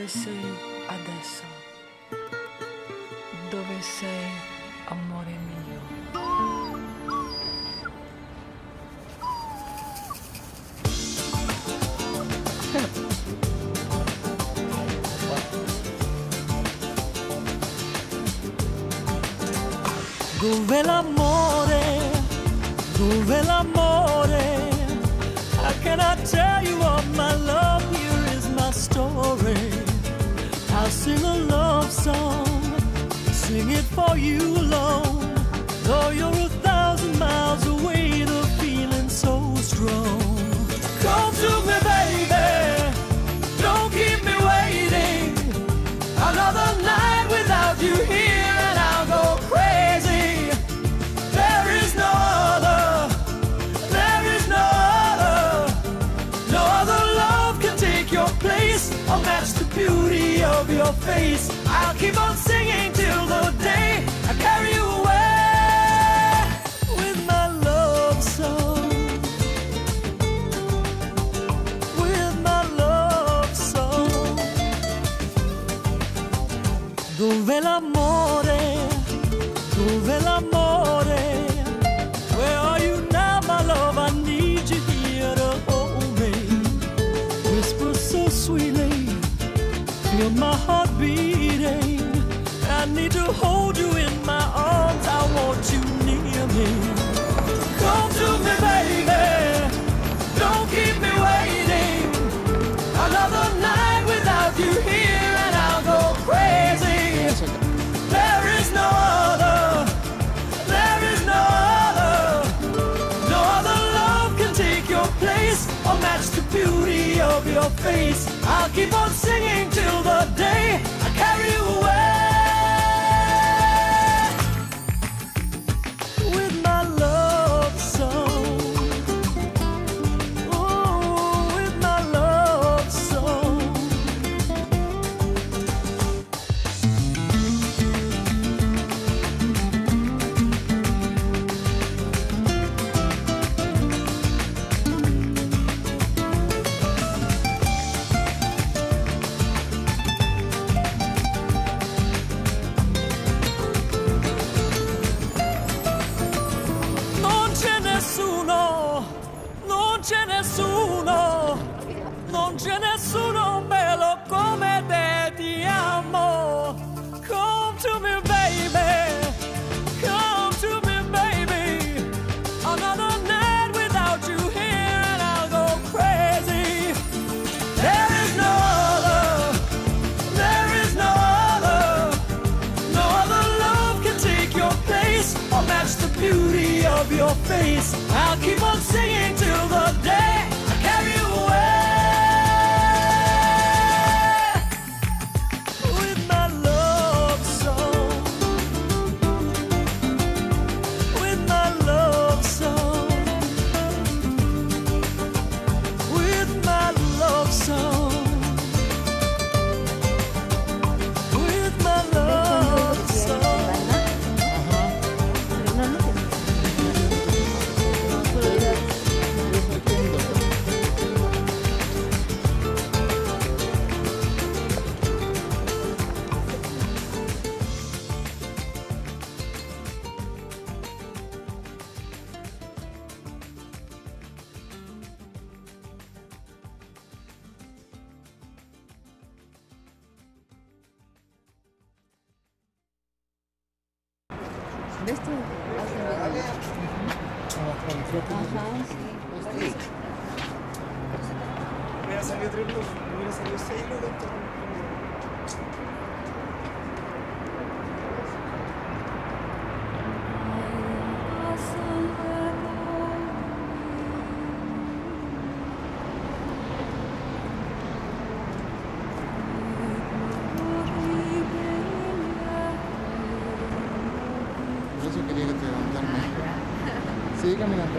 dove sei adesso? Dove sei, amore mio? Dove l'amore? Dove l'amore? How can I tell you all my love? Here is my story. I'll sing a love song, sing it for you alone. Though you're 1,000 miles away, the feeling's so strong. Come to me, baby, don't keep me waiting. Another night without you here and I'll go crazy. There is no other, there is no other. No other love can take your place or match the beauty of your face. I'll keep on singing till the day I carry you away with my love song. With my love song. Dove l'amore? Dove l'amore? Where are you now, my love? I need you here to hold me. Whisper so sweetly, feel my heart beating. I need to hold you in my arms, I want you near me. Come to me, baby, don't keep me waiting. Another night without you here and I'll go crazy. There is no other, there is no other. No other love can take your place or match the beauty of your face. I'll keep on singing till the day I carry you away with my love song. Oh, with my love song. Non c'è nessuno, non c'è nessuno, non c'è nessuno bello come te, ti amo. Come to me, baby, come to me, baby. Another night without you here and I'll go crazy. There is no other, there is no other. No other love can take your place or match the beauty of your face. I'll keep on singing till the day I carry you away with my love song. With my love song. With my love song. With my love song. ¿Ves tú? Ajá, sí. Hubiera salido triple, hubiera salido 6 lucas. Por eso quería que te levantarme. Sigue caminando.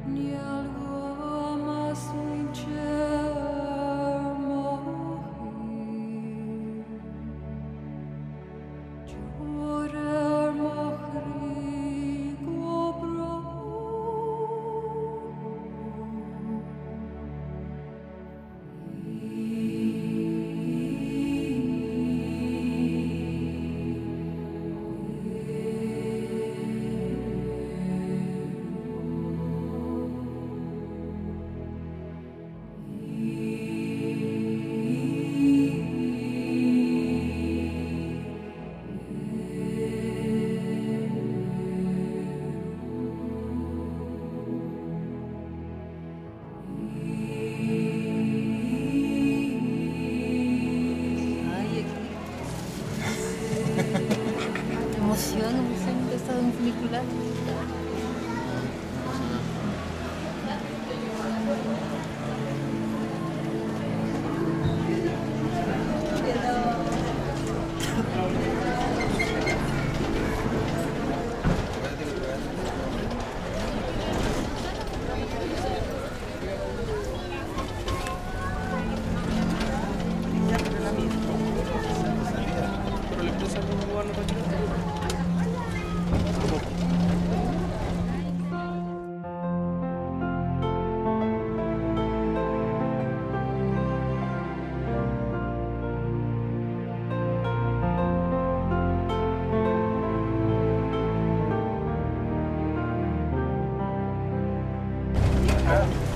ni algo más sincer mohir. Llorar mohri gobro. Emoción, de estado en funicular. Pero la empresa no va a notar. Ah.